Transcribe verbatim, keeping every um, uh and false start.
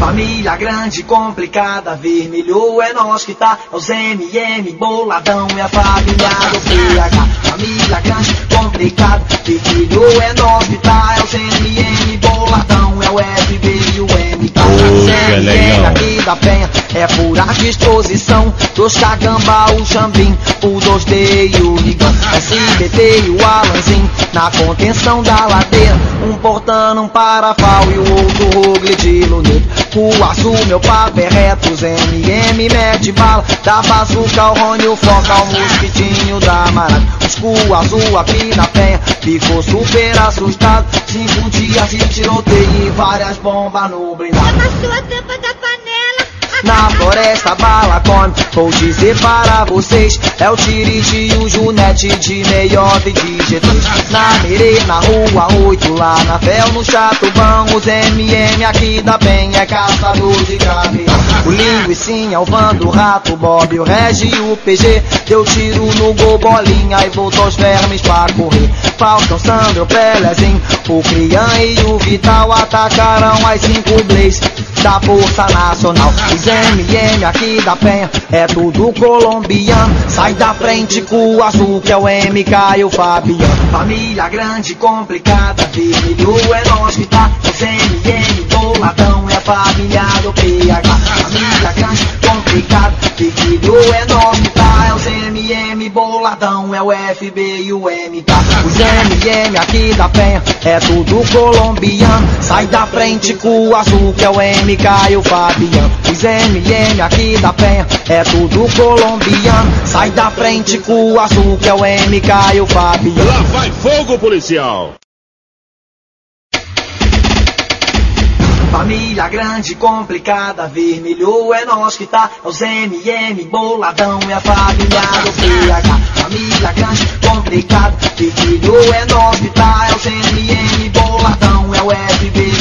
Família grande, complicada, vermelho é nós que tá. É os M M, boladão, é a família do P H. Família grande, complicada, vermelho é nós que tá. É os M M, boladão, é o F B e o M K. Os M M aqui da Penha é pura disposição. Dos Cagamba, o Jambim, o dois D e o Ligão. S B T e o Alanzinho na contenção da ladeira. Um portando, um parafal e o outro rogle de luneta. O azul, meu papo é reto, os M M mete bala. Da bazuca, o Rony, o foca, o mosquitinho da marada. Os cu azul aqui na Penha ficou super assustado. Cinco dias de tiroteio e várias bombas no blindado. Amassou a tampa da panela. Na floresta bala come, vou dizer para vocês. É o Tiriti e o Junete de Meiota e de G três. Na Merê, na rua oito, lá na Fel, no Chatubão. Os M M aqui da Penha é caçador de caveira. O Linguicinha, o Vando, o Rato, o Bob, o Regi e o P G. Deu tiro no gol, bolinha e voltou os vermes pra correr. Faltam Sandro, o Pelezinho, o Crian e o Vital atacaram as cinco Blaze da Força Nacional. Os M M aqui da Penha é tudo colombiano. Sai da frente com o azul que é o M K e o Fabiano. Família grande, complicada, vermelho é nós que tá. Os M M, boladão, é a família do P H. Família grande, complicada, vermelho é nós que tá. É os M M, boladão, é o F B e o M K. Os M M aqui da Penha é tudo colombiano. Sai da frente com o azul que é o M K e o Fabiano. Os M M aqui da Penha é tudo colombiano. Sai da frente com o azul que é o M K e o Fabiano. Lá vai fogo, policial! Família grande, complicada, vermelho é nós que tá. É os M M, boladão, é a família do P H. Família grande, complicada, vermelho é nós que tá. É os M M, boladão, é o F B